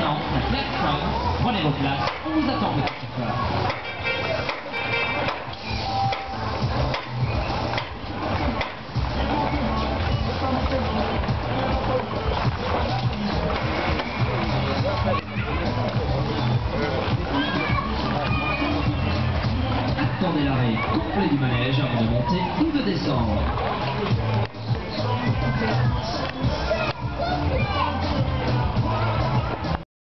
maintenant la classe 5. Prenez vos places, on vous attend, mes petits frères.